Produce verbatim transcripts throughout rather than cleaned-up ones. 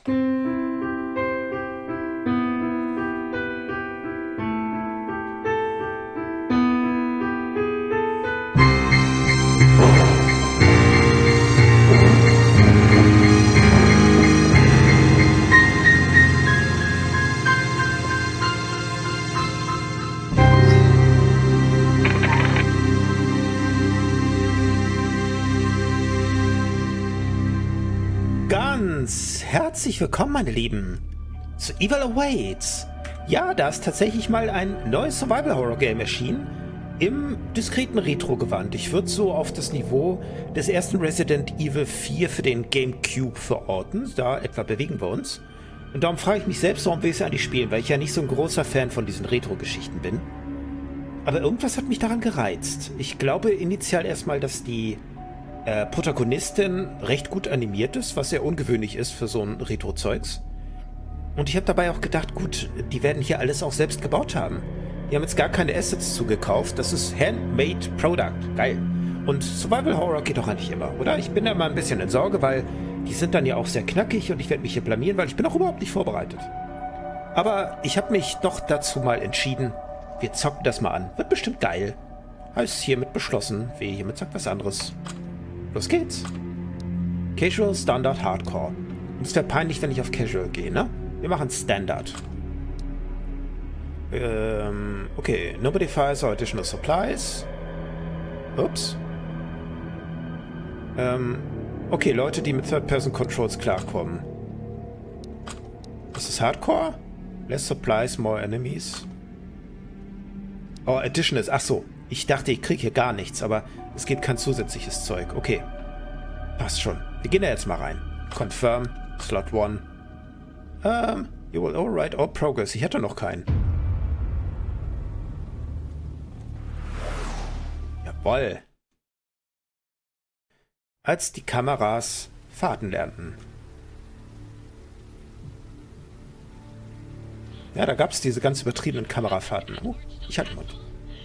Herzlich willkommen, meine Lieben, zu Evil Awaits. Ja, da ist tatsächlich mal ein neues Survival-Horror-Game erschienen, im diskreten Retro-Gewand. Ich würde so auf das Niveau des ersten Resident Evil vier für den GameCube verorten. Da etwa bewegen wir uns. Und darum frage ich mich selbst, warum will ich es eigentlich spielen, weil ich ja nicht so ein großer Fan von diesen Retro-Geschichten bin. Aber irgendwas hat mich daran gereizt. Ich glaube initial erstmal, dass die Äh, Protagonistin recht gut animiert ist, was sehr ungewöhnlich ist für so ein Retro-Zeugs. Und ich habe dabei auch gedacht, gut, die werden hier alles auch selbst gebaut haben. Die haben jetzt gar keine Assets zugekauft, das ist Handmade Product. Geil. Und Survival Horror geht doch eigentlich immer, oder? Ich bin da mal ein bisschen in Sorge, weil die sind dann ja auch sehr knackig und ich werde mich hier blamieren, weil ich bin auch überhaupt nicht vorbereitet. Aber ich habe mich doch dazu mal entschieden, wir zocken das mal an. Wird bestimmt geil. Heißt hiermit beschlossen, wehe, hiermit sagt was anderes. Los geht's. Casual, Standard, Hardcore. Und es wäre peinlich, wenn ich auf Casual gehe, ne? Wir machen Standard. Ähm, okay. No modifiers or additional supplies. Ups. Ähm, okay, Leute, die mit Third-Person-Controls klarkommen. Ist das Hardcore? Less supplies, more enemies. Oh, Addition ist... Ach so. Ich dachte, ich kriege hier gar nichts, aber es gibt kein zusätzliches Zeug. Okay. Passt schon. Wir gehen da jetzt mal rein. Confirm. Slot one. Ähm, you will override all progress. Ich hatte noch keinen. Jawoll. Als die Kameras Fahrten lernten. Ja, da gab es diese ganz übertriebenen Kamerafahrten. Oh, ich hatte Mund.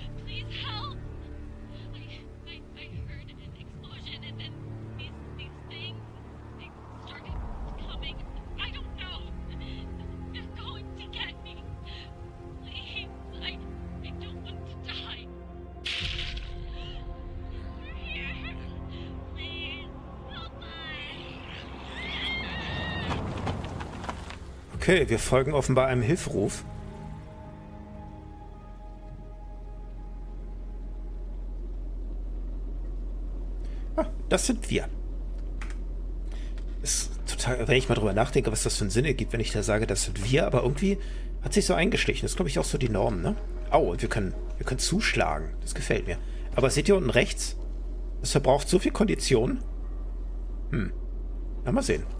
Okay, wir folgen offenbar einem Hilferuf. Ah, das sind wir. Ist total, wenn ich mal drüber nachdenke, was das für einen Sinn ergibt, wenn ich da sage, das sind wir, aber irgendwie hat sich so eingeschlichen. Das ist, glaube ich, auch so die Norm, ne? Au, und wir können, wir können zuschlagen. Das gefällt mir. Aber seht ihr unten rechts? Das verbraucht so viel Kondition. Hm. Na, mal sehen.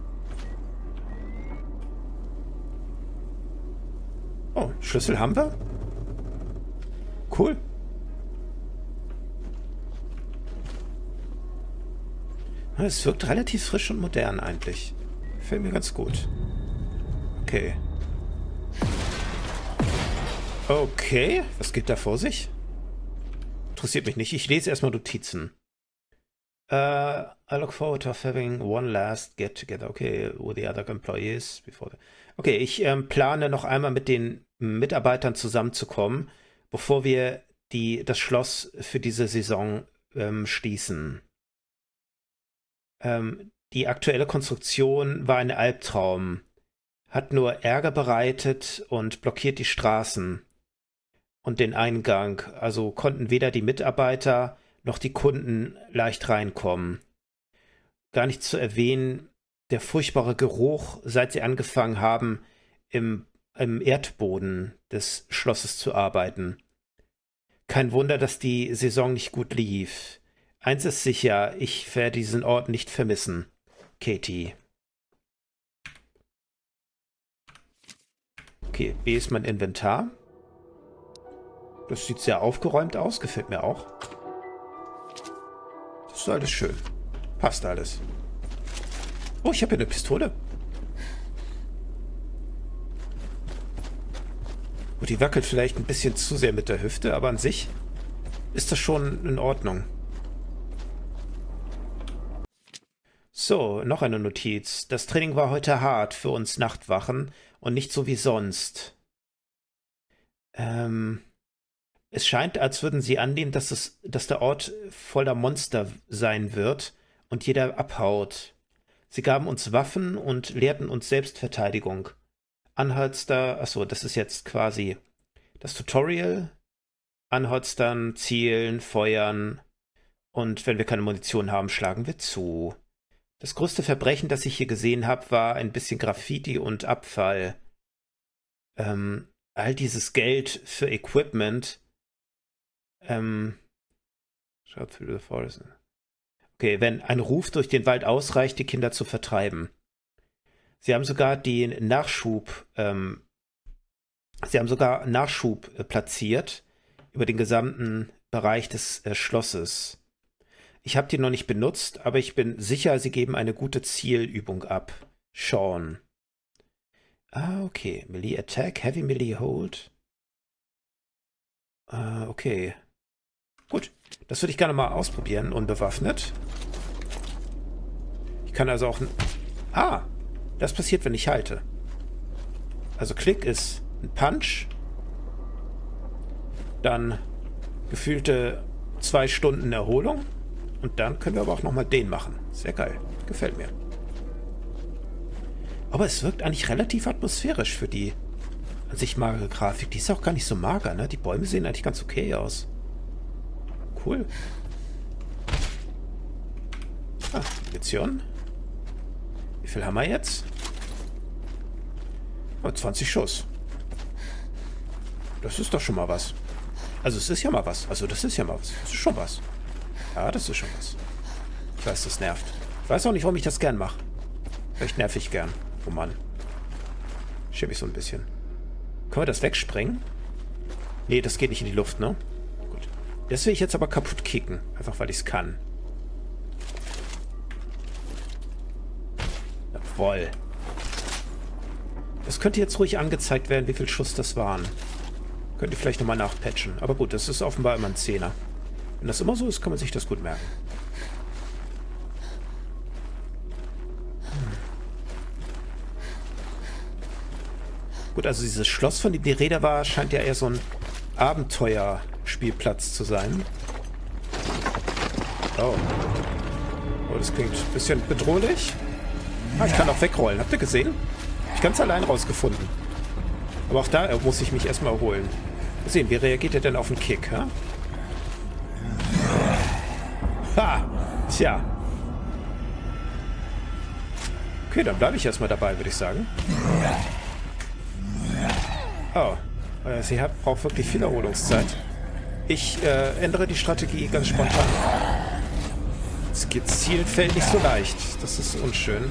Oh, Schlüssel haben wir? Cool. Es wirkt relativ frisch und modern eigentlich. Gefällt mir ganz gut. Okay. Okay, was geht da vor sich? Interessiert mich nicht. Ich lese erstmal Notizen. Uh, I look forward to having one last get together. Okay, with the other employees before the... Okay, ich ähm, plane noch einmal mit den Mitarbeitern zusammenzukommen, bevor wir die, das Schloss für diese Saison ähm, schließen. Ähm, die aktuelle Konstruktion war ein Albtraum, hat nur Ärger bereitet und blockiert die Straßen und den Eingang. Also konnten weder die Mitarbeiter noch die Kunden leicht reinkommen. Gar nicht zu erwähnen, der furchtbare Geruch, seit sie angefangen haben, im, im Erdboden des Schlosses zu arbeiten. Kein Wunder, dass die Saison nicht gut lief. Eins ist sicher, ich werde diesen Ort nicht vermissen. Katie. Okay, B ist mein Inventar. Das sieht sehr aufgeräumt aus, gefällt mir auch. Das ist alles schön. Passt alles. Oh, ich habe hier eine Pistole. Gut, die wackelt vielleicht ein bisschen zu sehr mit der Hüfte, aber an sich ist das schon in Ordnung. So. So, noch eine Notiz. Das Training war heute hart für uns Nachtwachen und nicht so wie sonst. Ähm, es scheint, als würden sie annehmen, dass, es, dass der Ort voller Monster sein wird und jeder abhaut. Sie gaben uns Waffen und lehrten uns Selbstverteidigung. Anholster, achso, das ist jetzt quasi das Tutorial. Anholstern, zielen, feuern und wenn wir keine Munition haben, schlagen wir zu. Das größte Verbrechen, das ich hier gesehen habe, war ein bisschen Graffiti und Abfall. Ähm, all dieses Geld für Equipment. Ähm, schaut für the forest. Okay, wenn ein Ruf durch den Wald ausreicht, die Kinder zu vertreiben. Sie haben sogar den Nachschub, ähm, sie haben sogar Nachschub äh, platziert über den gesamten Bereich des äh, Schlosses. Ich habe die noch nicht benutzt, aber ich bin sicher, sie geben eine gute Zielübung ab. Sean. Ah, okay. Melee Attack, Heavy Melee Hold. Ah, okay. Gut. Das würde ich gerne mal ausprobieren, unbewaffnet. Ich kann also auch... Ah! Das passiert, wenn ich halte. Also Klick ist ein Punch. Dann gefühlte zwei Stunden Erholung. Und dann können wir aber auch nochmal den machen. Sehr geil. Gefällt mir. Aber es wirkt eigentlich relativ atmosphärisch für die an sich magere Grafik. Die ist auch gar nicht so mager, ne? Die Bäume sehen eigentlich ganz okay aus. Cool. Ah, Munition. Wie viel haben wir jetzt? Oh, zwanzig Schuss. Das ist doch schon mal was. Also es ist ja mal was. Also das ist ja mal was. Das ist schon was. Ja, das ist schon was. Ich weiß, das nervt. Ich weiß auch nicht, warum ich das gern mache. Vielleicht nerv ich gern. Oh Mann. Schiebe ich so ein bisschen. Können wir das wegsprengen? Nee, das geht nicht in die Luft, ne? Gut. Das will ich jetzt aber kaputt kicken. Einfach, weil ich es kann. Jawohl. Das könnte jetzt ruhig angezeigt werden, wie viel Schuss das waren. Könnt ihr vielleicht nochmal nachpatchen. Aber gut, das ist offenbar immer ein Zehner. Wenn das immer so ist, kann man sich das gut merken. Hm. Gut, also dieses Schloss, von dem die Rede war, scheint ja eher so ein Abenteuerspielplatz zu sein. Oh. Oh, das klingt ein bisschen bedrohlich. Ah, ich kann auch wegrollen. Habt ihr gesehen? Hab ich ganz allein rausgefunden. Aber auch da muss ich mich erstmal erholen. Mal sehen, wie reagiert er denn auf den Kick, ha? Ha! Tja. Okay, dann bleibe ich erstmal dabei, würde ich sagen. Oh. Sie hat, braucht wirklich viel Erholungszeit. Ich äh, ändere die Strategie ganz spontan. Das Ziel fällt nicht so leicht. Das ist unschön.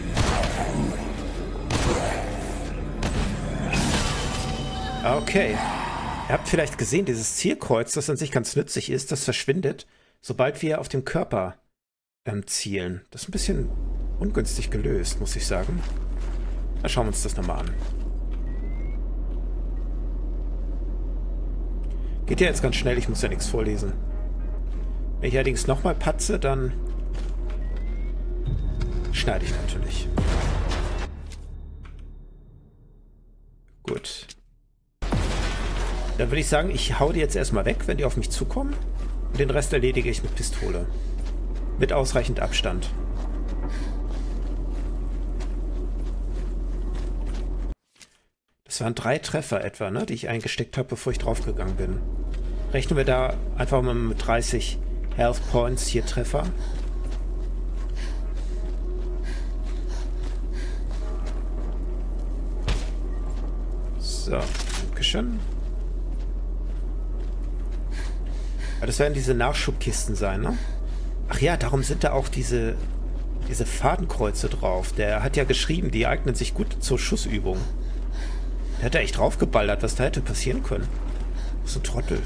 Okay. Ihr habt vielleicht gesehen, dieses Zielkreuz, das an sich ganz nützlich ist, das verschwindet, sobald wir auf dem Körper ähm, zielen. Das ist ein bisschen ungünstig gelöst, muss ich sagen. Na, schauen wir uns das nochmal an. Geht ja jetzt ganz schnell, ich muss ja nichts vorlesen. Wenn ich allerdings nochmal patze, dann schneide ich natürlich. Gut. Dann würde ich sagen, ich hau die jetzt erstmal weg, wenn die auf mich zukommen. Und den Rest erledige ich mit Pistole. Mit ausreichend Abstand. Das waren drei Treffer etwa, ne, die ich eingesteckt habe, bevor ich draufgegangen bin. Rechnen wir da einfach mal mit dreißig Health Points hier Treffer. So, Dankeschön. Ja, das werden diese Nachschubkisten sein, ne? Ach ja, darum sind da auch diese, diese Fadenkreuze drauf. Der hat ja geschrieben, die eignen sich gut zur Schussübung. Der hat da echt draufgeballert, was da hätte passieren können. So ein Trottel.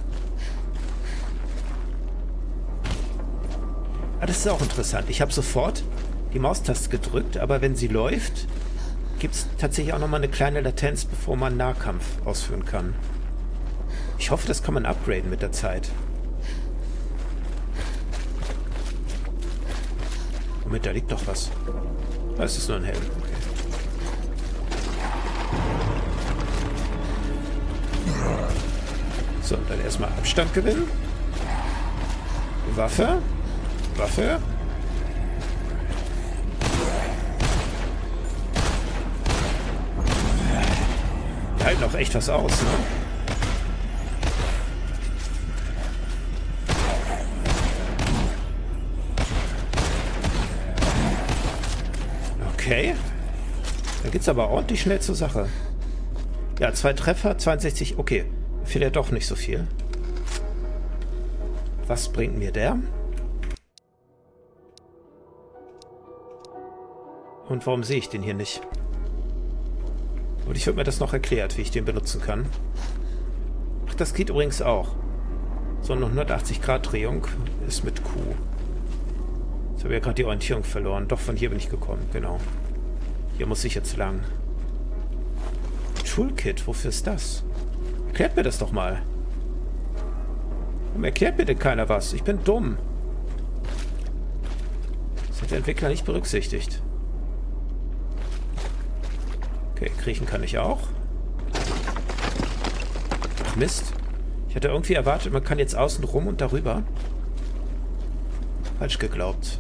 Ah, das ist auch interessant. Ich habe sofort die Maustaste gedrückt, aber wenn sie läuft, gibt es tatsächlich auch nochmal eine kleine Latenz, bevor man Nahkampf ausführen kann. Ich hoffe, das kann man upgraden mit der Zeit. Und Moment, da liegt doch was. Das ist nur ein Helm. Okay. So, dann erstmal Abstand gewinnen. Waffe. Waffe. Die halten auch echt was aus, ne? Okay. Da geht's aber ordentlich schnell zur Sache. Ja, zwei Treffer, zweiundsechzig. Okay. Fehlt ja doch nicht so viel. Was bringt mir der? Und warum sehe ich den hier nicht? Und ich würde mir das noch erklärt, wie ich den benutzen kann. Ach, das geht übrigens auch. So eine hundertachtzig Grad Drehung ist mit Q. Jetzt habe ich ja gerade die Orientierung verloren. Doch, von hier bin ich gekommen, genau. Hier muss ich jetzt lang. Toolkit, wofür ist das? Erklärt mir das doch mal. Warum erklärt mir denn keiner was? Ich bin dumm. Das hat der Entwickler nicht berücksichtigt. Okay, kriechen kann ich auch. Ach Mist. Ich hatte irgendwie erwartet, man kann jetzt außen rum und darüber. Falsch geglaubt.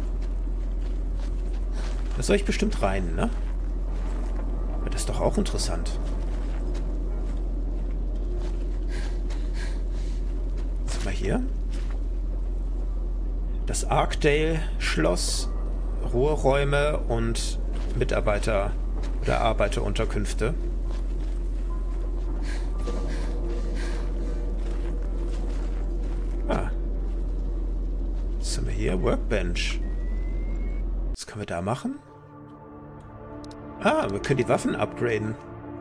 Da soll ich bestimmt rein, ne? Aber das ist doch auch interessant. Was haben wir hier? Das Arkdale-Schloss, Ruheräume und Mitarbeiter- oder Arbeiterunterkünfte. Ah. Was haben wir hier? Workbench. Was können wir da machen? Ah, wir können die Waffen upgraden.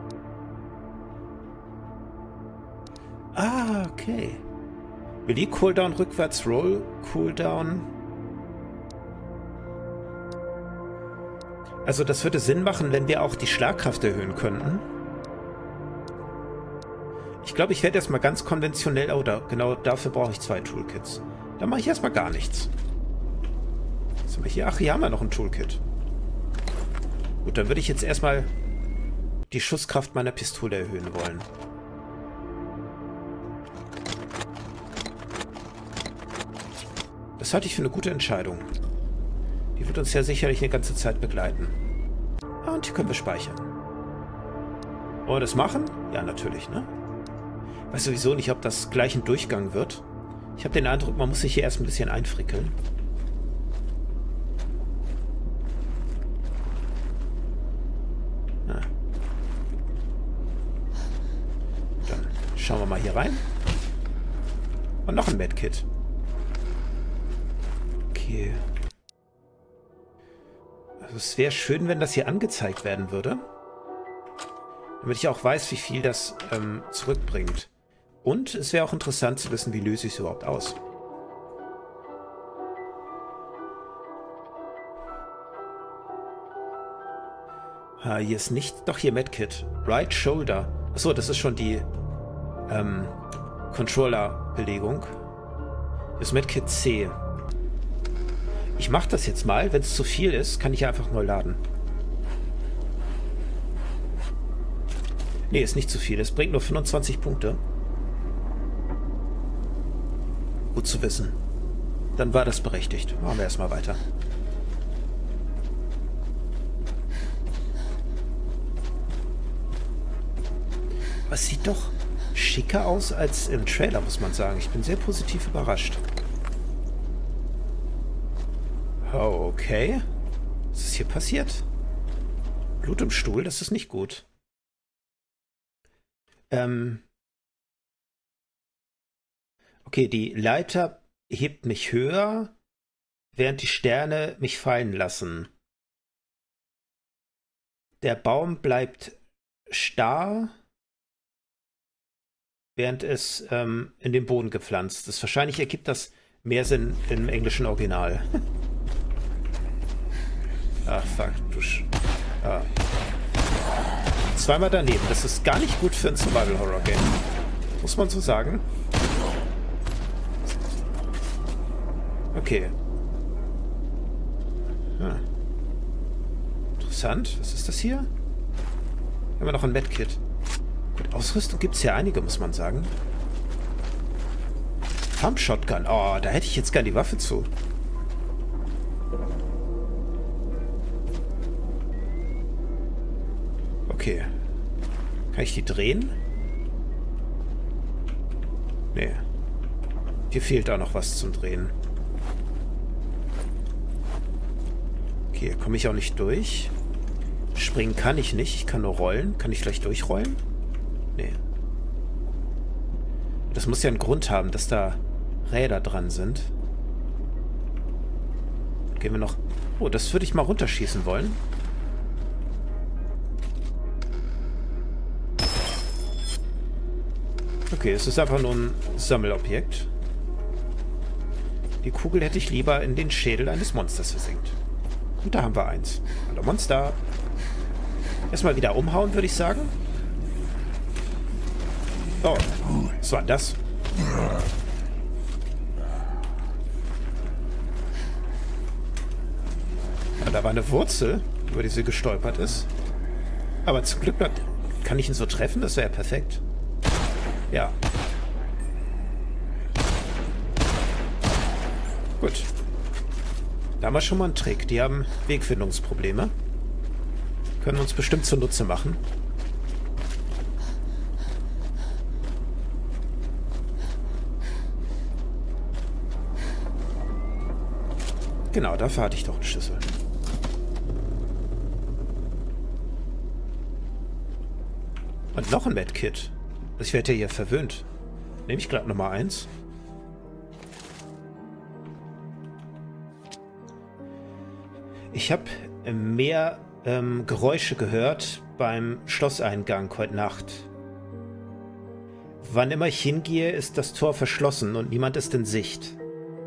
Ah, okay. Melee Cooldown rückwärts, Roll Cooldown. Also das würde Sinn machen, wenn wir auch die Schlagkraft erhöhen könnten. Ich glaube, ich werde erstmal ganz konventionell... Oh, da, genau dafür brauche ich zwei Toolkits. Da mache ich erstmal gar nichts. Was haben wir hier? Ach, hier haben wir noch ein Toolkit. Gut, dann würde ich jetzt erstmal die Schusskraft meiner Pistole erhöhen wollen. Das halte ich für eine gute Entscheidung. Die wird uns ja sicherlich eine ganze Zeit begleiten. Ah, und hier können wir speichern. Wollen wir das machen? Ja, natürlich, ne? Ich weiß sowieso nicht, ob das gleich ein Durchgang wird. Ich habe den Eindruck, man muss sich hier erst ein bisschen einfrickeln. Ah. Dann schauen wir mal hier rein. Und noch ein Medkit. Okay. Also es wäre schön, wenn das hier angezeigt werden würde. Damit ich auch weiß, wie viel das ähm, zurückbringt. Und es wäre auch interessant zu wissen, wie löse ich es überhaupt aus. Ah, hier ist nicht... Doch, hier Medkit. Right Shoulder. Achso, das ist schon die ähm, Controller-Belegung. Hier ist Medkit C. Ich mache das jetzt mal. Wenn es zu viel ist, kann ich ja einfach neu laden. Nee, ist nicht zu viel. Es bringt nur fünfundzwanzig Punkte. Gut zu wissen. Dann war das berechtigt. Machen wir erstmal weiter. Es sieht doch schicker aus als im Trailer, muss man sagen. Ich bin sehr positiv überrascht. Oh, okay. Was ist hier passiert? Blut im Stuhl, das ist nicht gut. Ähm... Okay, die Leiter hebt mich höher, während die Sterne mich fallen lassen. Der Baum bleibt starr, während es ähm, in den Boden gepflanzt ist. Wahrscheinlich ergibt das mehr Sinn im englischen Original. Ach, fuck, du Sch... Ah. Zweimal daneben. Das ist gar nicht gut für ein Survival-Horror-Game. Muss man so sagen. Okay. Interessant. Was ist das hier? Haben wir noch ein Medkit. Gut, Ausrüstung gibt es ja einige, muss man sagen. Pump Shotgun. Oh, da hätte ich jetzt gern die Waffe zu. Okay. Kann ich die drehen? Nee. Hier fehlt auch noch was zum Drehen. Okay, hier komme ich auch nicht durch. Springen kann ich nicht. Ich kann nur rollen. Kann ich vielleicht durchrollen? Nee. Das muss ja einen Grund haben, dass da Räder dran sind. Gehen wir noch... Oh, das würde ich mal runterschießen wollen. Okay, es ist einfach nur ein Sammelobjekt. Die Kugel hätte ich lieber in den Schädel eines Monsters versenkt. Und da haben wir eins. Hallo Monster. Erstmal wieder umhauen, würde ich sagen. Oh, was war denn das? Ja, da war eine Wurzel, über die sie gestolpert ist. Aber zum Glück kann ich ihn so treffen, das wäre ja perfekt. Ja. Gut. Da haben wir schon mal einen Trick. Die haben Wegfindungsprobleme. Können uns bestimmt zunutze machen. Genau, dafür hatte ich doch einen Schlüssel. Und noch ein Medkit. Ich werde ja hier verwöhnt. Nehme ich gerade Nummer eins. Ich habe mehr ähm, Geräusche gehört beim Schlosseingang heute Nacht. Wann immer ich hingehe, ist das Tor verschlossen und niemand ist in Sicht.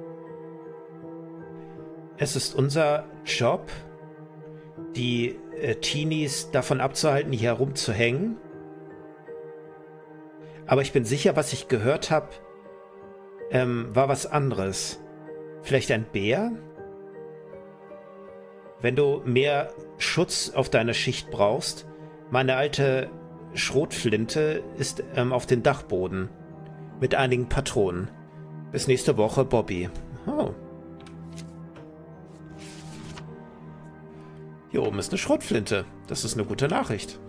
Es ist unser Job, die äh, Teenies davon abzuhalten, hier herumzuhängen. Aber ich bin sicher, was ich gehört habe, ähm, war was anderes. Vielleicht ein Bär? Wenn du mehr Schutz auf deiner Schicht brauchst, meine alte Schrotflinte ist ähm, auf dem Dachboden. Mit einigen Patronen. Bis nächste Woche, Bobby. Oh. Hier oben ist eine Schrotflinte. Das ist eine gute Nachricht.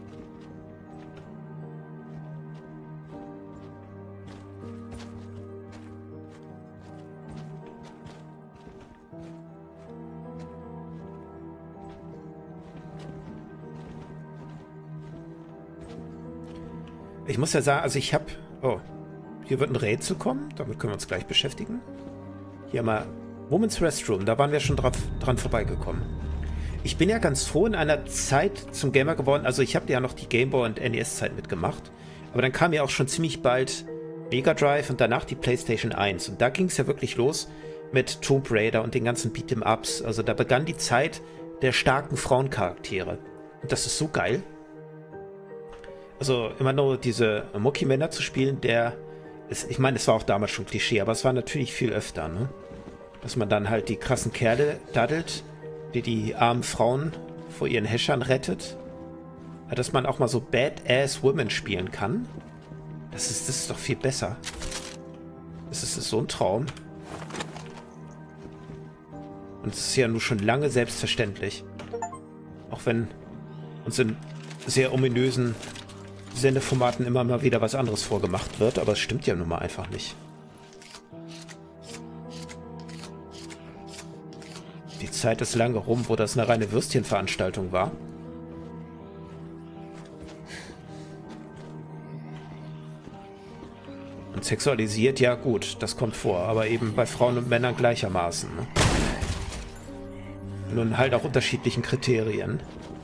Ich muss ja sagen, also ich habe... Oh, hier wird ein Rätsel kommen. Damit können wir uns gleich beschäftigen. Hier mal Women's Restroom. Da waren wir schon drauf, dran vorbeigekommen. Ich bin ja ganz froh in einer Zeit zum Gamer geworden. Also ich habe ja noch die Game Boy und N E S-Zeit mitgemacht. Aber dann kam ja auch schon ziemlich bald Mega Drive und danach die PlayStation eins. Und da ging es ja wirklich los mit Tomb Raider und den ganzen Beat'em-Ups. Also da begann die Zeit der starken Frauencharaktere. Und das ist so geil. Also immer nur diese Mucki-Männer zu spielen, der ist, ich meine, es war auch damals schon Klischee, aber es war natürlich viel öfter, ne? Dass man dann halt die krassen Kerle daddelt, die die armen Frauen vor ihren Häschern rettet. Dass man auch mal so Badass Women spielen kann. Das ist, das ist doch viel besser. Das ist, das ist so ein Traum. Und es ist ja nur schon lange selbstverständlich. Auch wenn uns in sehr ominösen Sendeformaten immer mal wieder was anderes vorgemacht wird, aber es stimmt ja nun mal einfach nicht. Die Zeit ist lange rum, wo das eine reine Würstchenveranstaltung war. Und sexualisiert, ja gut, das kommt vor, aber eben bei Frauen und Männern gleichermaßen. Ne? Nun halt auch unterschiedlichen Kriterien.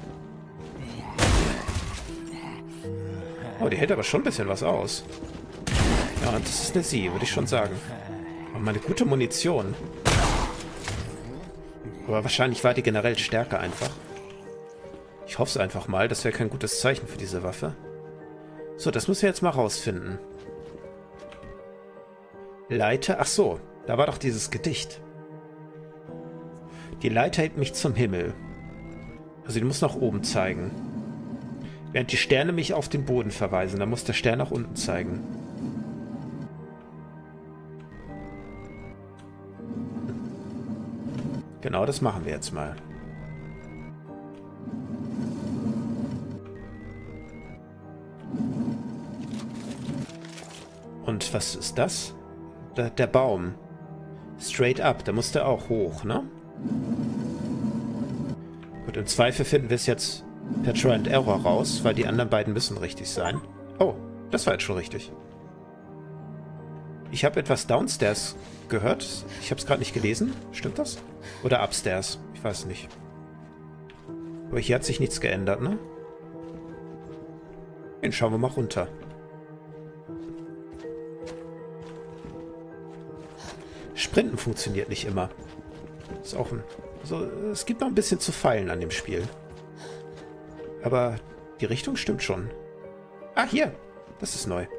Oh, die hält aber schon ein bisschen was aus. Ja, und das ist eine Sie, würde ich schon sagen. Aber mal eine gute Munition. Aber wahrscheinlich war die generell stärker einfach. Ich hoffe es einfach mal, das wäre kein gutes Zeichen für diese Waffe. So, das müssen wir jetzt mal rausfinden. Leiter, ach so, da war doch dieses Gedicht. Die Leiter hebt mich zum Himmel. Also die muss nach oben zeigen. Während die Sterne mich auf den Boden verweisen, dann muss der Stern nach unten zeigen. Genau, das machen wir jetzt mal. Und was ist das? Der, der Baum. Straight up, da muss der auch hoch, ne? Gut, im Zweifel finden wir es jetzt per Try and Error raus, weil die anderen beiden müssen richtig sein. Oh, das war jetzt schon richtig. Ich habe etwas downstairs gehört. Ich habe es gerade nicht gelesen. Stimmt das? Oder upstairs? Ich weiß nicht. Aber hier hat sich nichts geändert, ne? Dann schauen wir mal runter. Sprinten funktioniert nicht immer. Ist auch ein... Also, es gibt noch ein bisschen zu feilen an dem Spiel. Aber die Richtung stimmt schon. Ah, hier. Das ist neu.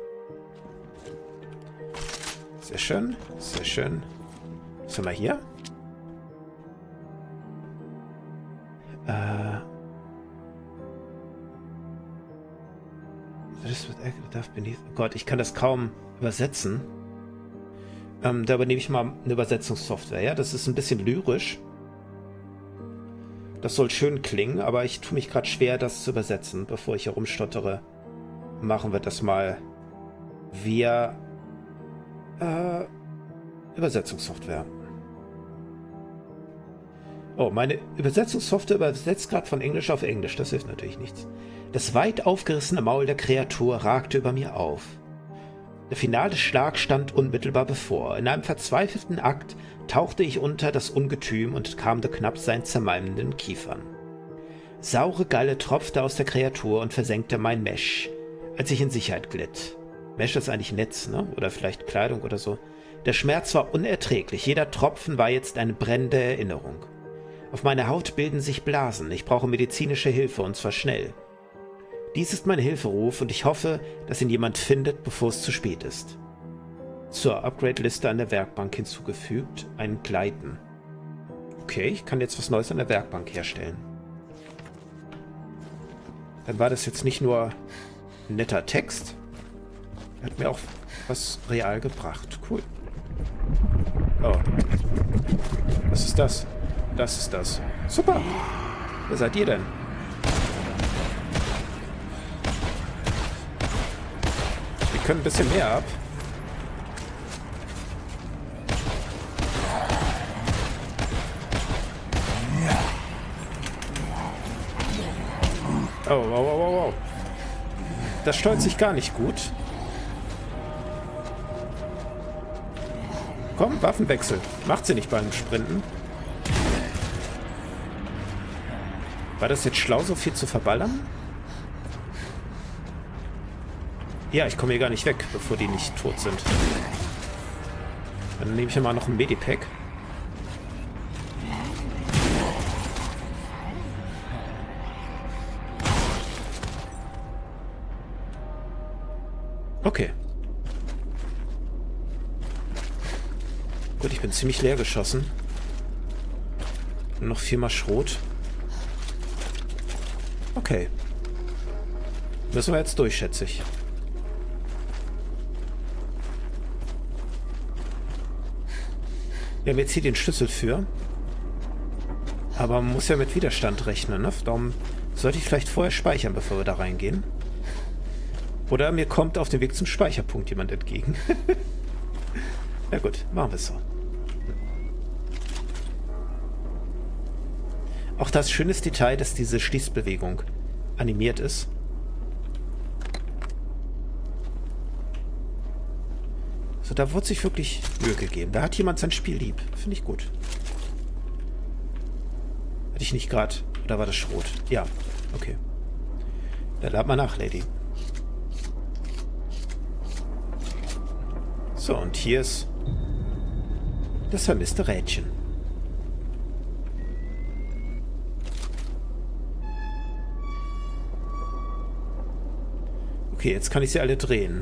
Sehr schön. Sehr schön. Was haben wir hier? Äh... Oh Gott, ich kann das kaum übersetzen. Ähm, da übernehme ich mal eine Übersetzungssoftware. Ja, das ist ein bisschen lyrisch. Das soll schön klingen, aber ich tue mich gerade schwer, das zu übersetzen. Bevor ich herumstottere, machen wir das mal via äh, Übersetzungssoftware. Oh, meine Übersetzungssoftware übersetzt gerade von Englisch auf Englisch. Das hilft natürlich nichts. Das weit aufgerissene Maul der Kreatur ragte über mir auf. Der finale Schlag stand unmittelbar bevor. In einem verzweifelten Akt tauchte ich unter das Ungetüm und kamte knapp seinen zermalmenden Kiefern. Saure Galle tropfte aus der Kreatur und versenkte mein Mesh, als ich in Sicherheit glitt. Mesh ist eigentlich Netz, ne? Oder vielleicht Kleidung oder so. Der Schmerz war unerträglich. Jeder Tropfen war jetzt eine brennende Erinnerung. Auf meiner Haut bilden sich Blasen. Ich brauche medizinische Hilfe, und zwar schnell. Dies ist mein Hilferuf und ich hoffe, dass ihn jemand findet, bevor es zu spät ist. Zur Upgrade-Liste an der Werkbank hinzugefügt, ein Gleiten. Okay, ich kann jetzt was Neues an der Werkbank herstellen. Dann war das jetzt nicht nur netter Text, hat mir auch was real gebracht. Cool. Oh. Was ist das? Das ist das. Super. Wer seid ihr denn? Wir können ein bisschen mehr ab. Oh, wow, wow, wow, wow. Das steuert sich gar nicht gut. Komm, Waffenwechsel. Macht sie nicht beim Sprinten. War das jetzt schlau, so viel zu verballern? Ja, ich komme hier gar nicht weg, bevor die nicht tot sind. Dann nehme ich ja mal noch ein Medipack. Okay. Gut, ich bin ziemlich leer geschossen. Noch viermal Schrot. Okay. Müssen wir jetzt durch, schätze ich. Wir haben jetzt hier den Schlüssel für. Aber man muss ja mit Widerstand rechnen, ne? Darum sollte ich vielleicht vorher speichern, bevor wir da reingehen. Oder mir kommt auf dem Weg zum Speicherpunkt jemand entgegen. Na gut, machen wir es so. Auch das schönes Detail, dass diese Schließbewegung animiert ist. So, da wurde sich wirklich Mühe gegeben. Da hat jemand sein Spiel lieb. Finde ich gut. Hatte ich nicht gerade... Oder war das Schrot? Ja, okay. Dann lad mal nach, Lady. So, und hier ist das vermisste Rädchen. Okay, jetzt kann ich sie alle drehen.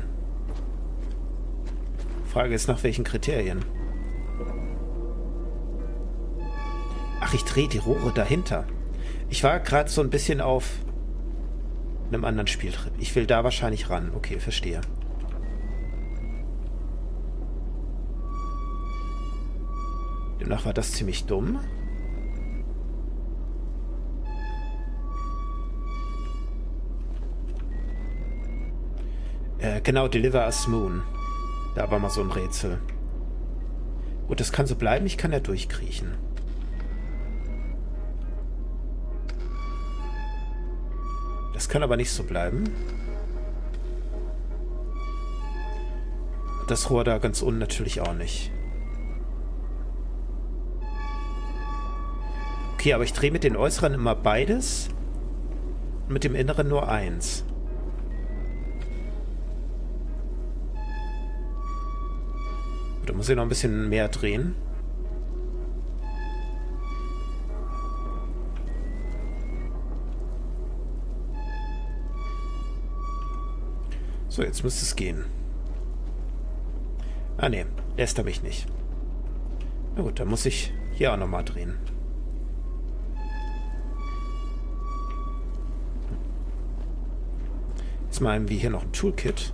Frage ist, nach welchen Kriterien? Ach, ich drehe die Rohre dahinter. Ich war gerade so ein bisschen auf einem anderen Spieltrip. Ich will da wahrscheinlich ran. Okay, verstehe. Demnach war das ziemlich dumm. Äh, genau, Deliver Us Moon. Da war mal so ein Rätsel. Gut, das kann so bleiben. Ich kann ja durchkriechen. Das kann aber nicht so bleiben. Das Rohr da ganz unten natürlich auch nicht. Okay, aber ich drehe mit den Äußeren immer beides. Und mit dem Inneren nur eins. Da muss ich noch ein bisschen mehr drehen. So, jetzt müsste es gehen. Ah, ne, lässt er mich nicht. Na gut, dann muss ich hier auch nochmal drehen. Jetzt mal haben wir hier noch ein Toolkit.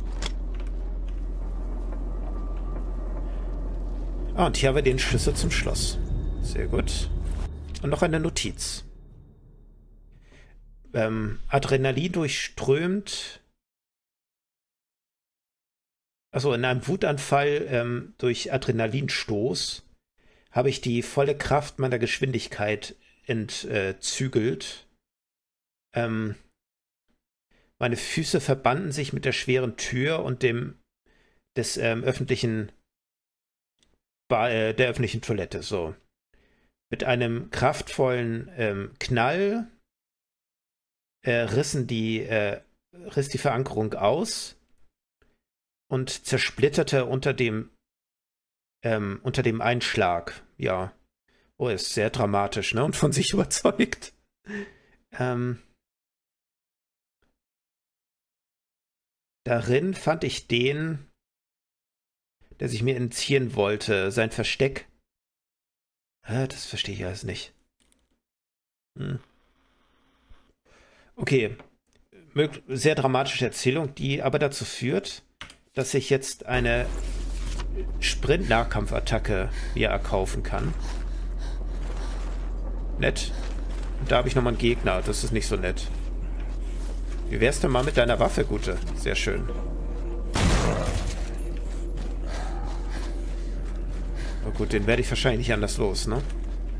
Ah, und hier haben wir den Schlüssel zum Schloss. Sehr gut. Und noch eine Notiz. Ähm, Adrenalin durchströmt. Also in einem Wutanfall ähm, durch Adrenalinstoß habe ich die volle Kraft meiner Geschwindigkeit entzügelt. Ähm, meine Füße verbanden sich mit der schweren Tür und dem des ähm, öffentlichen Ba- äh, der öffentlichen Toilette. So. Mit einem kraftvollen ähm, Knall äh, rissen die, äh, riss die Verankerung aus und zersplitterte unter dem ähm, unter dem Einschlag. Ja. Oh, ist sehr dramatisch, ne? Und von sich überzeugt. Ähm, darin fand ich den, der sich mir entziehen wollte. Sein Versteck. Ah, das verstehe ich alles nicht. Hm. Okay. Sehr dramatische Erzählung, die aber dazu führt, dass ich jetzt eine Sprint-Nahkampfattacke mir erkaufen kann. Nett. Und da habe ich nochmal einen Gegner. Das ist nicht so nett. Wie wär's denn mal mit deiner Waffe, Gute? Sehr schön. Oh gut, den werde ich wahrscheinlich nicht anders los, ne?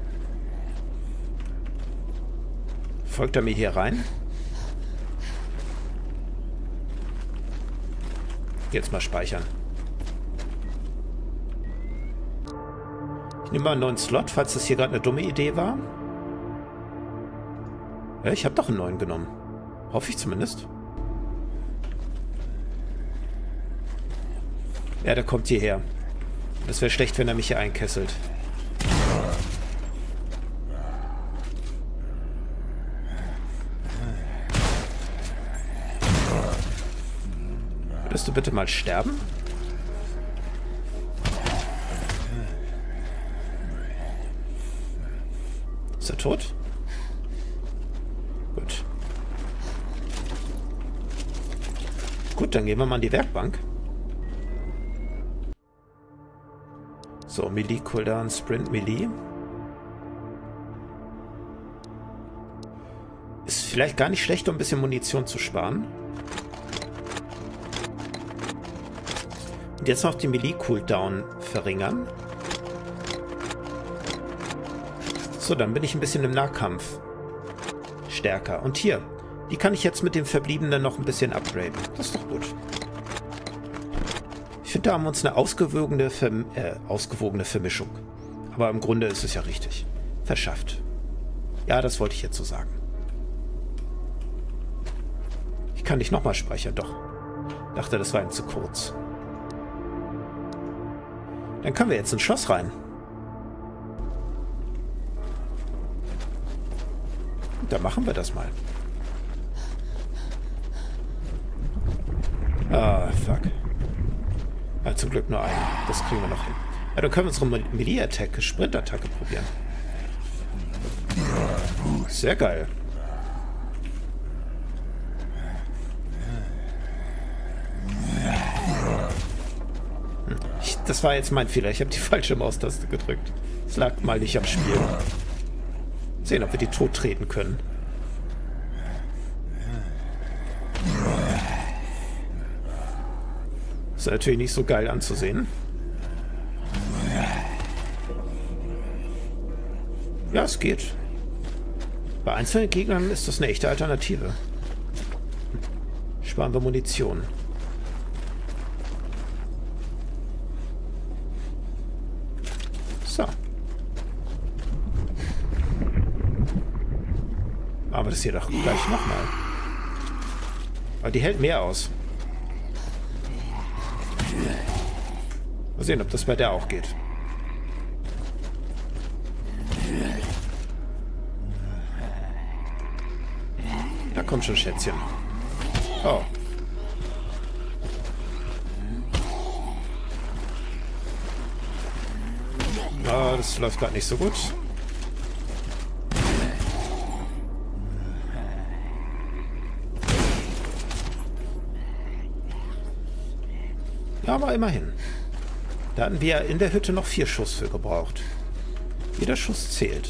Folgt er mir hier rein? Jetzt mal speichern. Ich nehme mal einen neuen Slot, falls das hier gerade eine dumme Idee war. Ja, ich habe doch einen neuen genommen. Hoffe ich zumindest. Ja, der kommt hierher. Das wäre schlecht, wenn er mich hier einkesselt. Würdest du bitte mal sterben? Ist er tot? Gut. Gut, dann gehen wir mal an die Werkbank. So, Melee Cooldown, Sprint Melee. Ist vielleicht gar nicht schlecht, um ein bisschen Munition zu sparen. Und jetzt noch die Melee Cooldown verringern. So, dann bin ich ein bisschen im Nahkampf stärker. Und hier, die kann ich jetzt mit dem Verbliebenen noch ein bisschen upgraden. Das ist doch gut. Ich finde, da haben wir uns eine ausgewogene, Verm äh, ausgewogene Vermischung. Aber im Grunde ist es ja richtig. Verschafft. Ja, das wollte ich jetzt so sagen. Ich kann nicht nochmal speichern, doch. Dachte, das war ihm zu kurz. Dann können wir jetzt ins Schloss rein. Dann machen wir das mal. Ah, fuck. Ja, zum Glück nur einen. Das kriegen wir noch hin. Ja, dann können wir unsere Melee-Attacke, Sprint-Attacke probieren. Sehr geil. Ich, das war jetzt mein Fehler. Ich habe die falsche Maustaste gedrückt. Es lag mal nicht am Spiel. Sehen, ob wir die tot treten können. Ist natürlich nicht so geil anzusehen. Ja, es geht. Bei einzelnen Gegnern ist das eine echte Alternative. Sparen wir Munition. So. Aber das hier doch gleich nochmal. Aber die hält mehr aus. Mal sehen, ob das bei der auch geht. Da kommt schon Schätzchen. Oh. Oh, das läuft gerade nicht so gut. Ja, aber immerhin. Da hatten wir in der Hütte noch vier Schuss für gebraucht. Jeder Schuss zählt.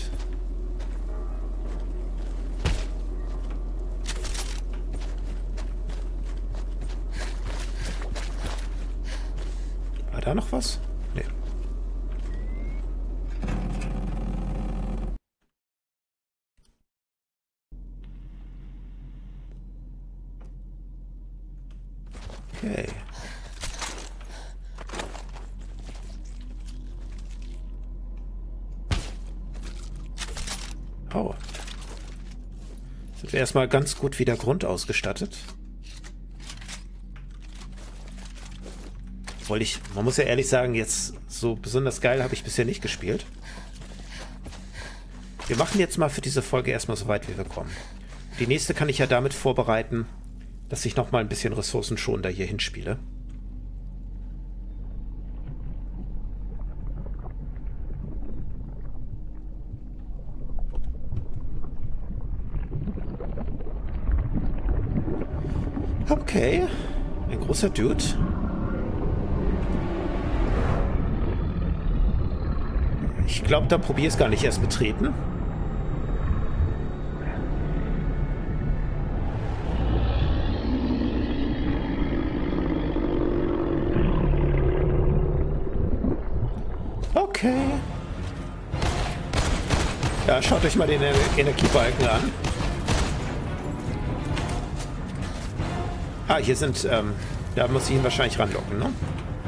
War da noch was? Nee. Okay. Oh. Sind wir erstmal ganz gut wieder grundausgestattet. Obwohl ich, man muss ja ehrlich sagen, jetzt so besonders geil habe ich bisher nicht gespielt. Wir machen jetzt mal für diese Folge erstmal so weit, wie wir kommen. Die nächste kann ich ja damit vorbereiten, dass ich nochmal ein bisschen ressourcenschonender hier hinspiele. Okay, ein großer Dude. Ich glaube, da probiere ich es gar nicht erst betreten. Okay. Ja, schaut euch mal den Energiebalken an. Ah, hier sind, ähm, da muss ich ihn wahrscheinlich ranlocken, ne?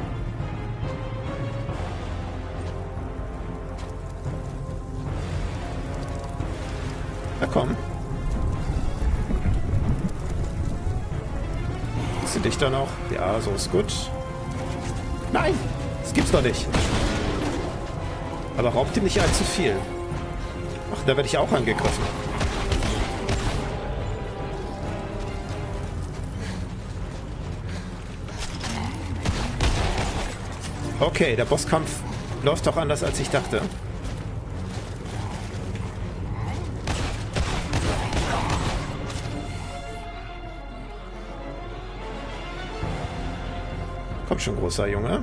Na komm. Sind dich da noch? Ja, so ist gut. Nein! Das gibt's doch nicht. Aber raubt ihm nicht allzu viel. Ach, da werde ich auch angegriffen. Okay, der Bosskampf läuft doch anders, als ich dachte. Komm schon, großer Junge.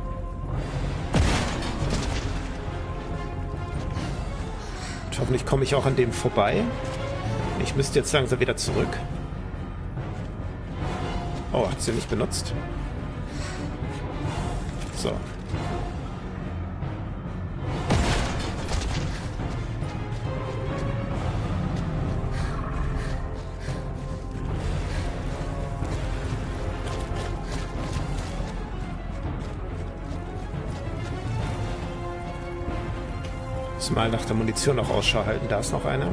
Und hoffentlich komme ich auch an dem vorbei. Ich müsste jetzt langsam wieder zurück. Oh, hat sie nicht benutzt. So. Muss mal nach der Munition noch Ausschau halten. Da ist noch eine.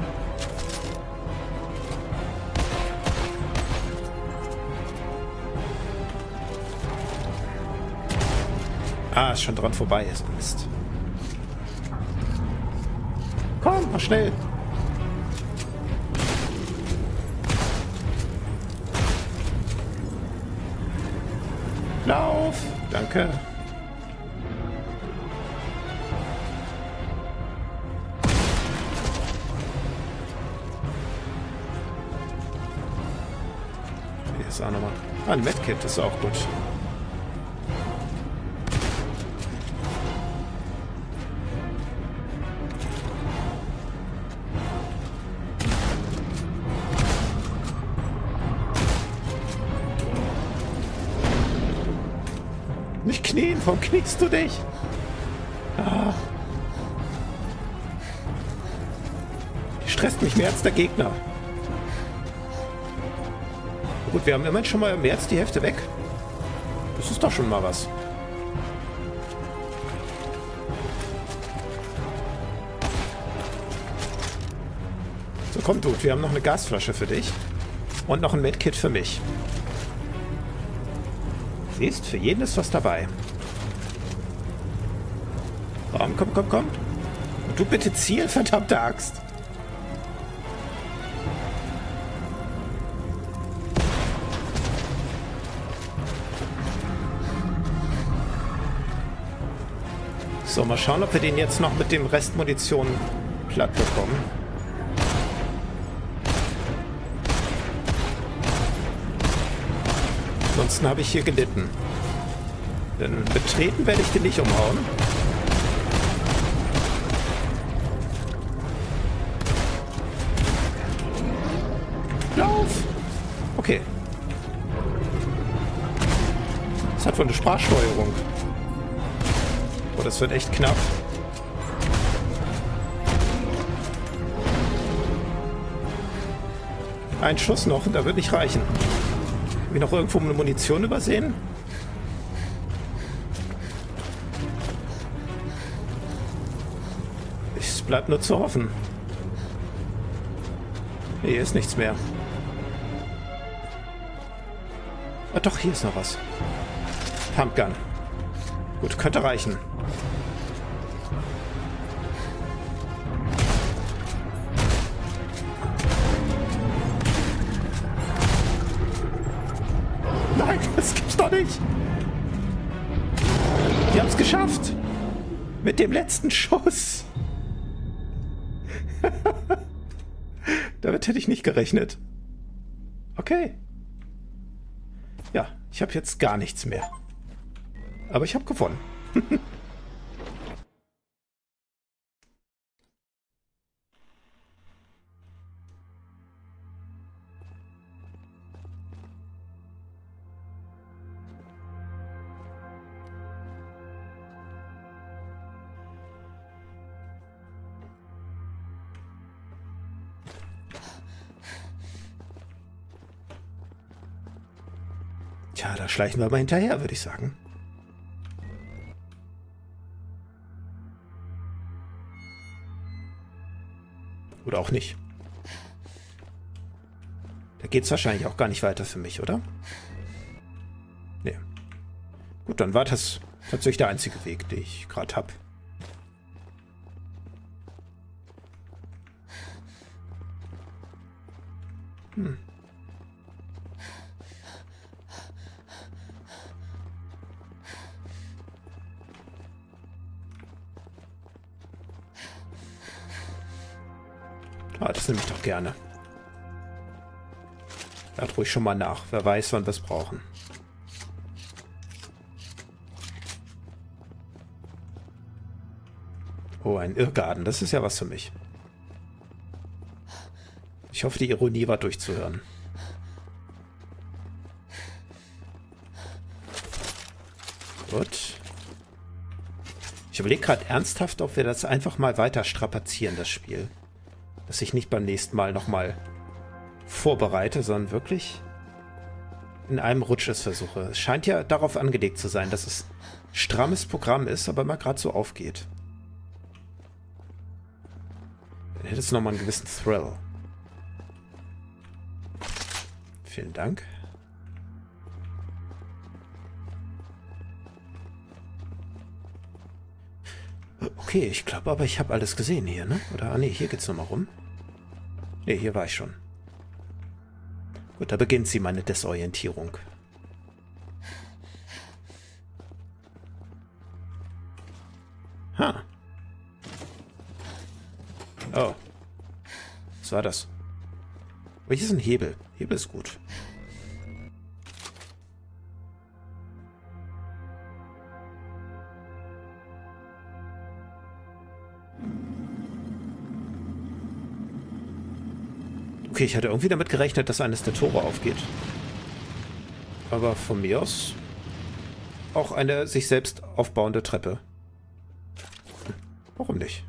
Ah, ist schon dran vorbei. Ist Mist. Komm, mach schnell. Lauf. Danke. Hier ist auch nochmal. Ah, ein Medkit ist auch gut. Nicht knien, warum kniest du dich? Ah. Die stresst mich mehr als der Gegner. Gut, wir haben immerhin schon mal mehr als die Hälfte weg. Das ist doch schon mal was. So, komm, Dude, wir haben noch eine Gasflasche für dich. Und noch ein Medkit für mich. Siehst, für jeden ist was dabei. Komm, komm, komm, komm. Und du bitte ziel, verdammte Axt. So, mal schauen, ob wir den jetzt noch mit dem Rest Munition platt bekommen. Ansonsten habe ich hier gelitten. Denn betreten werde ich den nicht umhauen. Lauf! Okay. Das hat wohl eine Sprachsteuerung. Oh, das wird echt knapp. Ein Schuss noch, da wird nicht reichen. Habe ich noch irgendwo eine Munition übersehen? Es bleibt nur zu hoffen. Hier ist nichts mehr. Ah, doch, hier ist noch was. Pumpgun. Gut, könnte reichen. Nein, das gibt's doch nicht. Die haben es geschafft. Mit dem letzten Schuss. Damit hätte ich nicht gerechnet. Okay. Ja, ich habe jetzt gar nichts mehr. Aber ich habe gewonnen. Tja, da schleichen wir mal hinterher, würde ich sagen. Oder auch nicht. Da geht es wahrscheinlich auch gar nicht weiter für mich, oder? Nee. Gut, dann war das tatsächlich der einzige Weg, den ich gerade habe. Hm. Ah, das nehme ich doch gerne. Lad ruhig schon mal nach. Wer weiß, wann wir es brauchen. Oh, ein Irrgarten. Das ist ja was für mich. Ich hoffe, die Ironie war durchzuhören. Gut. Ich überlege gerade ernsthaft, ob wir das einfach mal weiter strapazieren, das Spiel. Dass ich nicht beim nächsten Mal nochmal vorbereite, sondern wirklich in einem Rutsch es versuche. Es scheint ja darauf angelegt zu sein, dass es strammes Programm ist, aber immer gerade so aufgeht. Dann hätte es nochmal einen gewissen Thrill. Vielen Dank. Okay, ich glaube aber, ich habe alles gesehen hier, ne? Oder, ah ne, hier geht's nochmal rum. Ne, hier war ich schon. Gut, da beginnt sie, meine Desorientierung. Ha. Oh. Was war das? Oh, hier ist ein Hebel. Hebel ist gut. Okay, ich hatte irgendwie damit gerechnet, dass eines der Tore aufgeht. Aber von mir aus auch eine sich selbst aufbauende Treppe. Hm, warum nicht?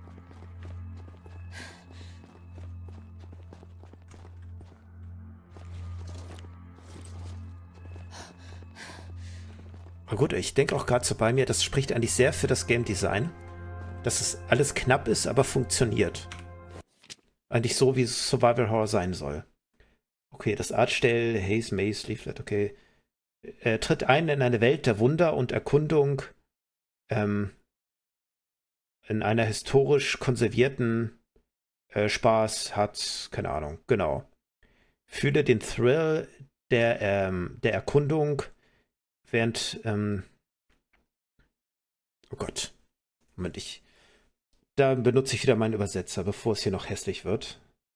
Aber gut, ich denke auch gerade so bei mir, das spricht eigentlich sehr für das Game Design. Dass es alles knapp ist, aber funktioniert. Eigentlich so, wie es Survival Horror sein soll. Okay, das Artstyle, Haze Maze Leaflet, okay. Er tritt ein in eine Welt der Wunder und Erkundung, ähm, in einer historisch konservierten äh, Spaß hat, keine Ahnung, genau. Fühle den Thrill der, ähm, der Erkundung, während, ähm, oh Gott, Moment, ich, da benutze ich wieder meinen Übersetzer, bevor es hier noch hässlich wird.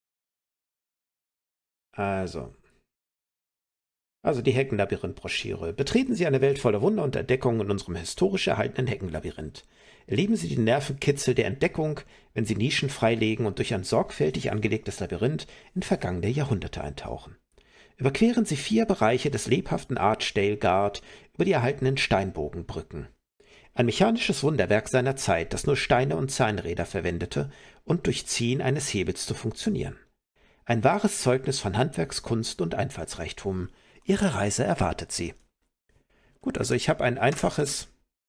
Also. Also die Heckenlabyrinth-Broschüre. Betreten Sie eine Welt voller Wunder und Entdeckungen in unserem historisch erhaltenen Heckenlabyrinth. Erleben Sie den Nervenkitzel der Entdeckung, wenn Sie Nischen freilegen und durch ein sorgfältig angelegtes Labyrinth in vergangene Jahrhunderte eintauchen. Überqueren Sie vier Bereiche des lebhaften Archdale Guard über die erhaltenen Steinbogenbrücken. Ein mechanisches Wunderwerk seiner Zeit, das nur Steine und Zahnräder verwendete und durch Ziehen eines Hebels zu funktionieren. Ein wahres Zeugnis von Handwerkskunst und Einfallsreichtum. Ihre Reise erwartet Sie. Gut, also ich habe ein einfaches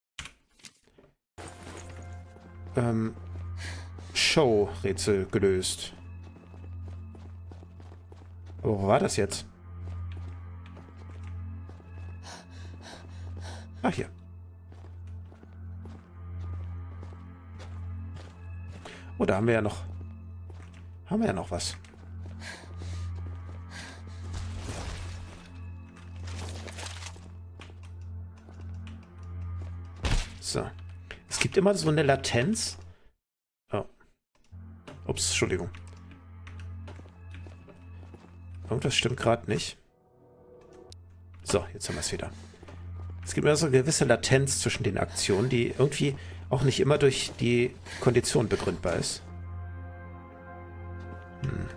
ähm, Show-Rätsel gelöst. Aber wo war das jetzt? Ach, hier. Oh, da haben wir ja noch... Haben wir ja noch was. So. Es gibt immer so eine Latenz. Oh. Ups, Entschuldigung. Irgendwas stimmt gerade nicht. So, jetzt haben wir es wieder. Es gibt immer so eine gewisse Latenz zwischen den Aktionen, die irgendwie auch nicht immer durch die Kondition begründbar ist. Hm.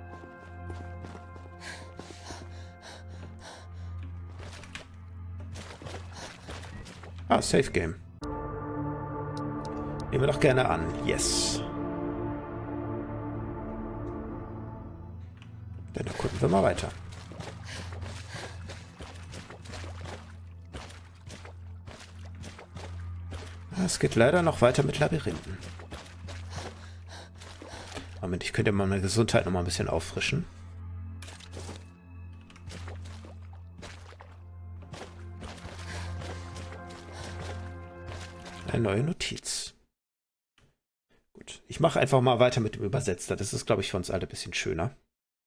Ah, Safe Game. Nehmen wir doch gerne an. Yes. Dann gucken wir mal weiter. Es geht leider noch weiter mit Labyrinthen. Moment, ich könnte mal meine Gesundheit noch mal ein bisschen auffrischen. Eine neue Notiz. Gut, ich mache einfach mal weiter mit dem Übersetzer. Das ist, glaube ich, für uns alle ein bisschen schöner.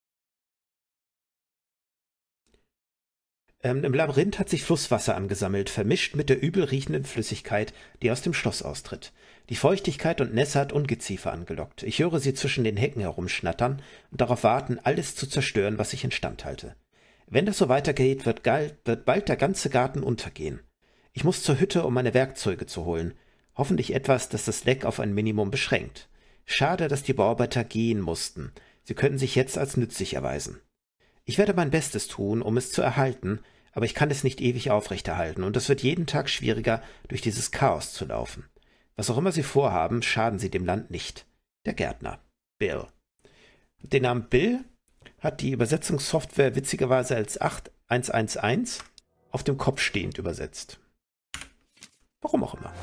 Ähm, Im Labyrinth hat sich Flusswasser angesammelt, vermischt mit der übel riechenden Flüssigkeit, die aus dem Schloss austritt. Die Feuchtigkeit und Nässe hat Ungeziefer angelockt. Ich höre sie zwischen den Hecken herumschnattern und darauf warten, alles zu zerstören, was ich instand halte. Wenn das so weitergeht, wird, wird bald der ganze Garten untergehen. Ich muss zur Hütte, um meine Werkzeuge zu holen. Hoffentlich etwas, das das Leck auf ein Minimum beschränkt. Schade, dass die Bauarbeiter gehen mussten. Sie könnten sich jetzt als nützlich erweisen. Ich werde mein Bestes tun, um es zu erhalten, aber ich kann es nicht ewig aufrechterhalten und es wird jeden Tag schwieriger, durch dieses Chaos zu laufen. Was auch immer Sie vorhaben, schaden Sie dem Land nicht. Der Gärtner. Bill. Den Namen Bill hat die Übersetzungssoftware witzigerweise als acht eins eins eins auf dem Kopf stehend übersetzt. Warum auch immer.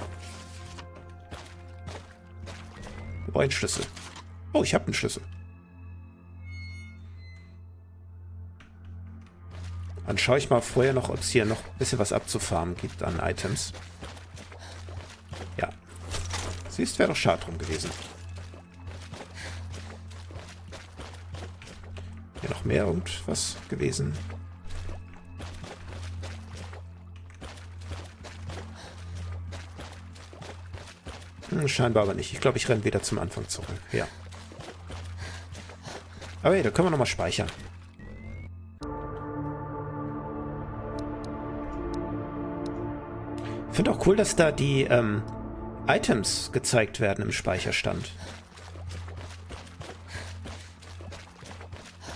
Wir brauchen einen Schlüssel. Oh, ich habe einen Schlüssel. Dann schaue ich mal vorher noch, ob es hier noch ein bisschen was abzufarmen gibt an Items. Ja. Siehst, wäre doch schade drum gewesen. Hier noch mehr irgendwas gewesen. Hm, scheinbar aber nicht. Ich glaube, ich renne wieder zum Anfang zurück. Ja. Aber hey, da können wir nochmal speichern. Ich finde auch cool, dass da die ähm, Items gezeigt werden im Speicherstand.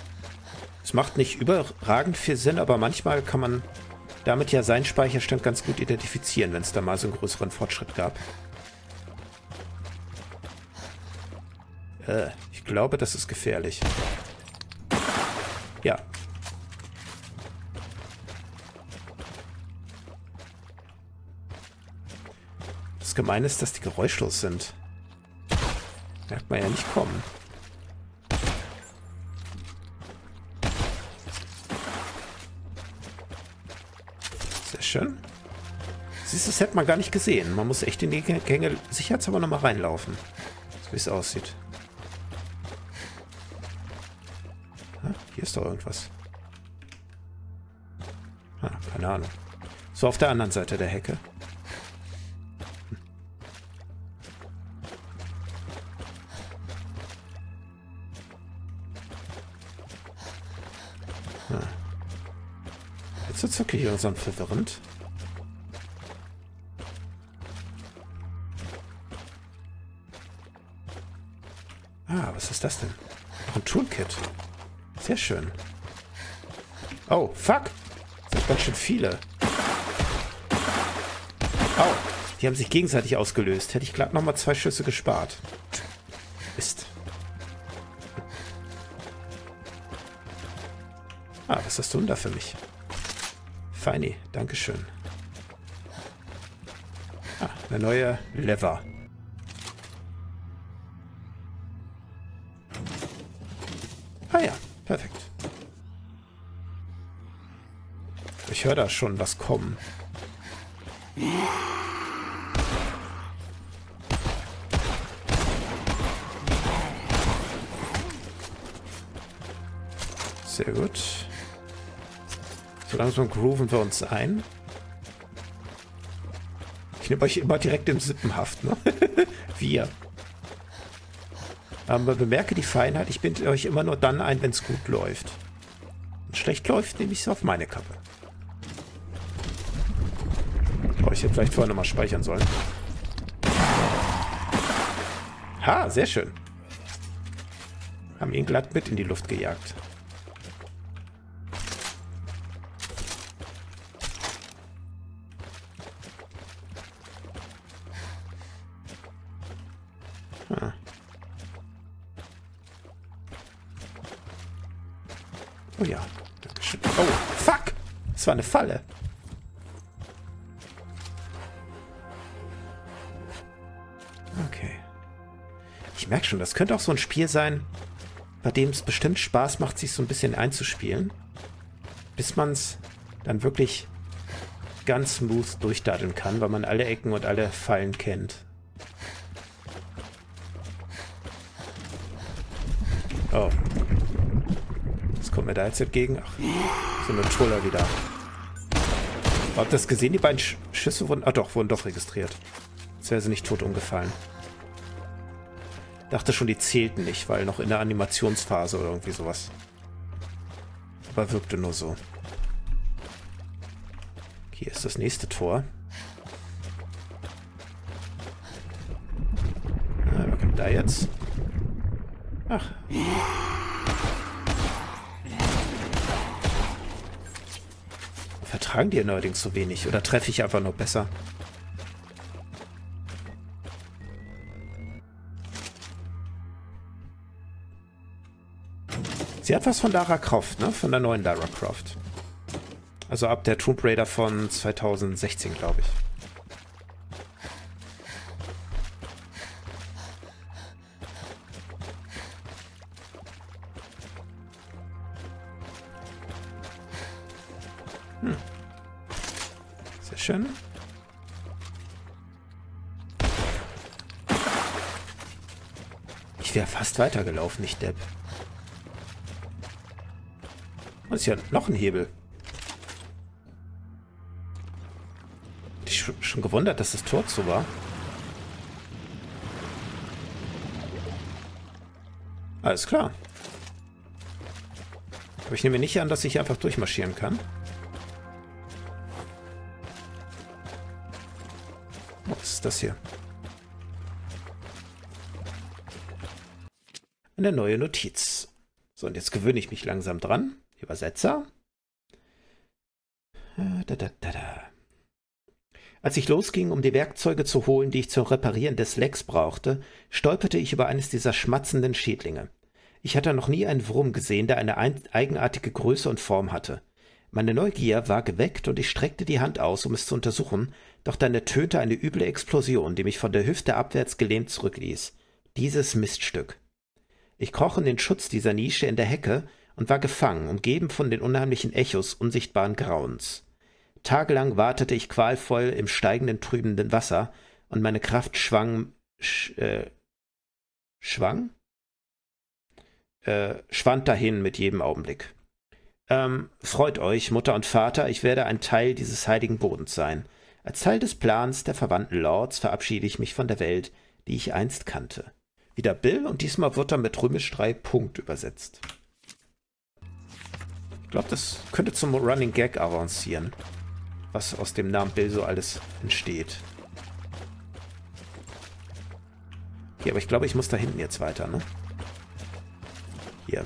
Es macht nicht überragend viel Sinn, aber manchmal kann man damit ja seinen Speicherstand ganz gut identifizieren, wenn es da mal so einen größeren Fortschritt gab. Äh, ich glaube, das ist gefährlich. Ja. Das Gemeine ist, dass die geräuschlos sind. Merkt man ja nicht kommen. Sehr schön. Siehst du, das hätte man gar nicht gesehen. Man muss echt in die Gänge sicherheitshalber nochmal reinlaufen. So wie es aussieht. Ah, hier ist doch irgendwas. Ah, keine Ahnung. So auf der anderen Seite der Hecke. Jetzt wird es wirklich langsam verwirrend. Ah, was ist das denn? Noch ein Toolkit. Sehr schön. Oh, fuck. Das sind ganz schön viele. Oh, die haben sich gegenseitig ausgelöst. Hätte ich glatt nochmal zwei Schüsse gespart. Mist. Ah, was hast du denn da für mich? Feini, dankeschön. Ah, eine neue Lever. Ah ja, perfekt. Ich höre da schon was kommen. Sehr gut. So langsam grooven wir uns ein. Ich nehme euch immer direkt im Sippenhaft, ne? Wir. Aber bemerke die Feinheit, ich binde euch immer nur dann ein, wenn es gut läuft. Wenn es schlecht läuft, nehme ich es auf meine Kappe. Oh, ich hätte vielleicht vorher nochmal speichern sollen. Ha, sehr schön. Haben ihn glatt mit in die Luft gejagt. Ah. Oh ja, Dankeschön. Oh, fuck! Das war eine Falle. Okay. Ich merke schon, das könnte auch so ein Spiel sein, bei dem es bestimmt Spaß macht, sich so ein bisschen einzuspielen, bis man es dann wirklich ganz smooth durchdaddeln kann, weil man alle Ecken und alle Fallen kennt. Oh. Was kommt mir da jetzt entgegen? Ach, so eine Troller wieder. Habt ihr das gesehen? Die beiden Sch Schüsse wurden... Ah doch, wurden doch registriert. Jetzt wäre sie nicht tot umgefallen. Dachte schon, die zählten nicht, weil noch in der Animationsphase oder irgendwie sowas. Aber wirkte nur so. Hier ist das nächste Tor. Ah, wer kommt da jetzt? Ach. Vertragen die neuerdings so wenig? Oder treffe ich einfach nur besser? Sie hat was von Lara Croft, ne? Von der neuen Lara Croft. Also ab der Tomb Raider von zweitausendsechzehn, glaube ich. Hm. Sehr schön. Ich wäre fast weitergelaufen, nicht Depp. Das ist ja noch ein Hebel. Ich habe schon gewundert, dass das Tor zu war. Alles klar. Aber ich nehme nicht an, dass ich hier einfach durchmarschieren kann. Oh, was ist das hier? Eine neue Notiz. So, und jetzt gewöhne ich mich langsam dran. Übersetzer. Da, da, da, da. Als ich losging, um die Werkzeuge zu holen, die ich zum Reparieren des Lecks brauchte, stolperte ich über eines dieser schmatzenden Schädlinge. Ich hatte noch nie einen Wurm gesehen, der eine eigenartige Größe und Form hatte. Meine Neugier war geweckt und ich streckte die Hand aus, um es zu untersuchen, doch dann ertönte eine üble Explosion, die mich von der Hüfte abwärts gelähmt zurückließ. Dieses Miststück. Ich kroch in den Schutz dieser Nische in der Hecke und war gefangen, umgeben von den unheimlichen Echos unsichtbaren Grauens. Tagelang wartete ich qualvoll im steigenden, trübenden Wasser und meine Kraft schwang, sch, äh, schwang? Äh, schwand dahin mit jedem Augenblick. Ähm, freut euch, Mutter und Vater, ich werde ein Teil dieses heiligen Bodens sein. Als Teil des Plans der verwandten Lords verabschiede ich mich von der Welt, die ich einst kannte. Wieder Bill und diesmal wird er mit römisch drei Punkt übersetzt. Ich glaube, das könnte zum Running Gag avancieren, was aus dem Namen Bill so alles entsteht. Okay, aber ich glaube, ich muss da hinten jetzt weiter, ne? Hier.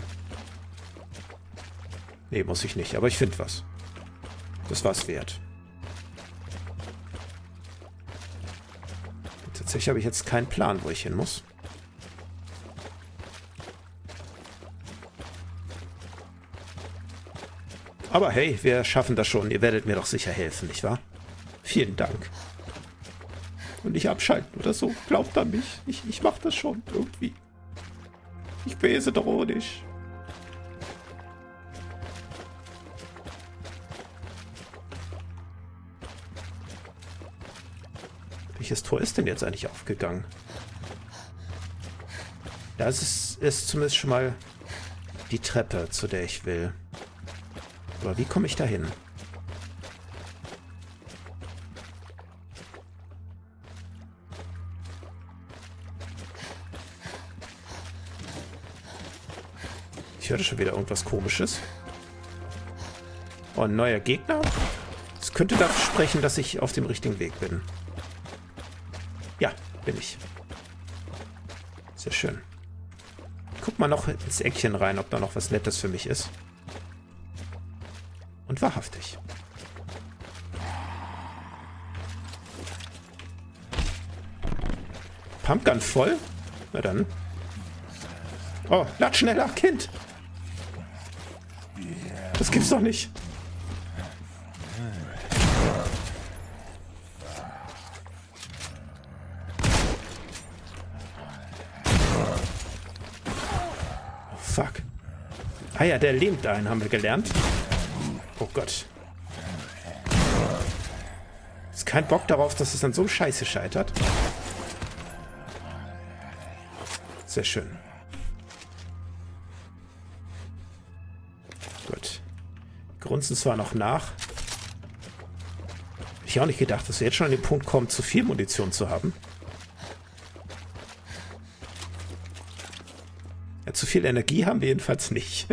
Nee, muss ich nicht, aber ich finde was. Das war's wert. Und tatsächlich habe ich jetzt keinen Plan, wo ich hin muss. Aber hey, wir schaffen das schon. Ihr werdet mir doch sicher helfen, nicht wahr? Vielen Dank. Und nicht abschalten oder so. Glaubt an mich. Ich, ich mach das schon irgendwie. Ich bese doch nicht. Welches Tor ist denn jetzt eigentlich aufgegangen? Das ist, ist zumindest schon mal die Treppe, zu der ich will. Aber wie komme ich da hin? Ich hörte schon wieder irgendwas Komisches. Oh, ein neuer Gegner? Das könnte dafür sprechen, dass ich auf dem richtigen Weg bin. Ja, bin ich. Sehr schön. Guck mal noch ins Eckchen rein, ob da noch was Nettes für mich ist. Und wahrhaftig. Pumpgun voll? Na dann. Oh, lad schneller, Kind! Das gibt's doch nicht. Oh, fuck. Ah ja, der lähmt einen, haben wir gelernt. Oh Gott. Ist kein Bock darauf, dass es an so Scheiße scheitert. Sehr schön. Gut. Grunzen zwar noch nach. Hätte ich auch nicht gedacht, dass wir jetzt schon an den Punkt kommen, zu viel Munition zu haben. Ja, zu viel Energie haben wir jedenfalls nicht.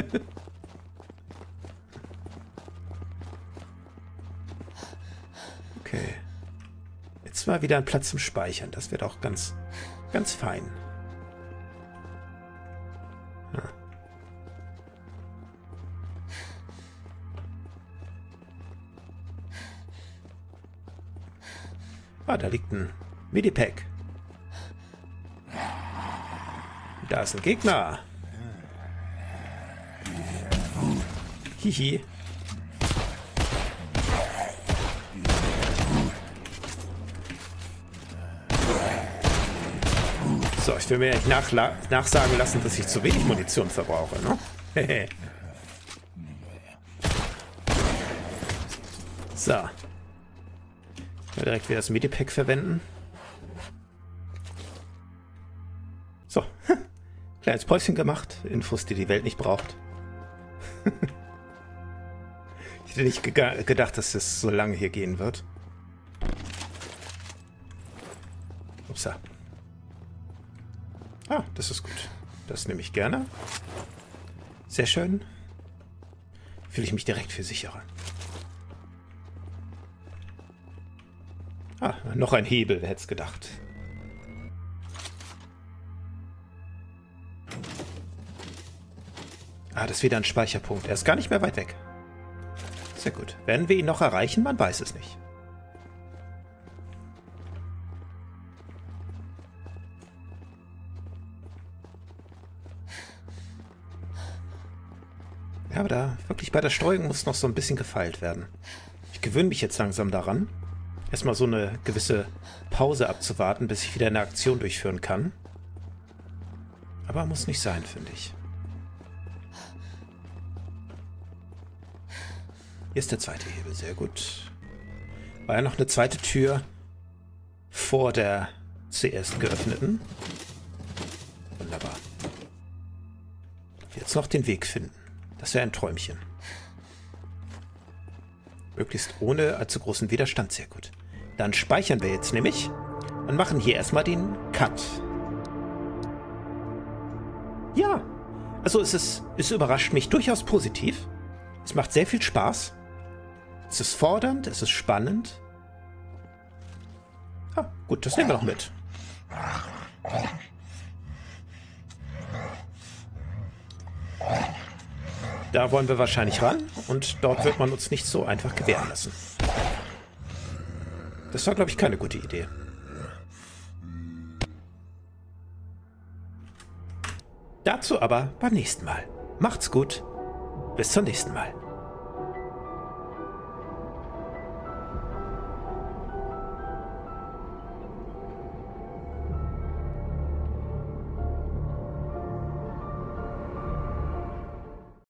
Okay. Jetzt mal wieder ein Platz zum Speichern. Das wird auch ganz, ganz fein. Ja. Ah, da liegt ein Medipack. Da ist ein Gegner. Hihi. So, ich will mir nicht nachla nachsagen lassen, dass ich zu wenig Munition verbrauche, ne? So. Mal direkt wieder das Medipack verwenden. So. Kleines Päuschen gemacht. Infos, die die Welt nicht braucht. Ich hätte nicht ge gedacht, dass es so lange hier gehen wird. Upsa. Ah, das ist gut. Das nehme ich gerne. Sehr schön. Fühle ich mich direkt viel sicherer. Ah, noch ein Hebel, wer hätte es gedacht. Ah, das ist wieder ein Speicherpunkt. Er ist gar nicht mehr weit weg. Sehr gut. Werden wir ihn noch erreichen? Man weiß es nicht. Ja, aber da wirklich bei der Steuerung muss noch so ein bisschen gefeilt werden. Ich gewöhne mich jetzt langsam daran, erstmal so eine gewisse Pause abzuwarten, bis ich wieder eine Aktion durchführen kann. Aber muss nicht sein, finde ich. Hier ist der zweite Hebel, sehr gut. War ja noch eine zweite Tür vor der zuerst geöffneten. Wunderbar. Jetzt noch den Weg finden. Das wäre ein Träumchen. Möglichst ohne allzu großen Widerstand, sehr gut. Dann speichern wir jetzt nämlich und machen hier erstmal den Cut. Ja, also es, ist, es überrascht mich durchaus positiv. Es macht sehr viel Spaß. Es ist fordernd, es ist spannend. Ah, gut, das nehmen wir noch mit. Da wollen wir wahrscheinlich ran und dort wird man uns nicht so einfach gewähren lassen. Das war, glaube ich, keine gute Idee. Dazu aber beim nächsten Mal. Macht's gut. Bis zum nächsten Mal.